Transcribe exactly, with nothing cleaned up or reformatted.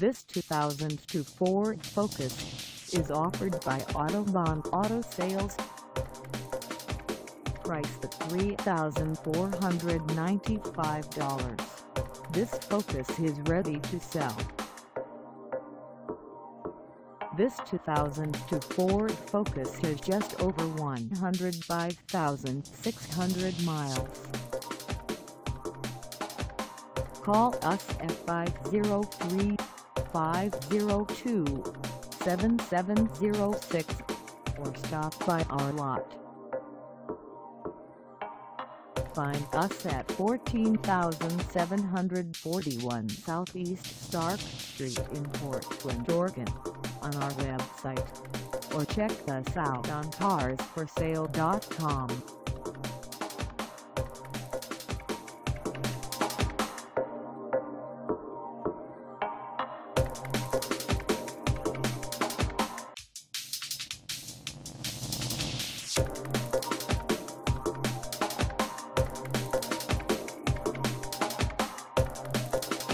This two thousand two Ford Focus is offered by Autobon Auto Sales. Priced at three thousand four hundred ninety-five dollars, this Focus is ready to sell. This two thousand two Ford Focus has just over one hundred five thousand six hundred miles. Call us at five oh three, five oh two, seven seven oh six or stop by our lot. Find us at fourteen thousand seven hundred forty-one Southeast Stark Street in Portland, Oregon, on our website, or check us out on cars for sale dot com.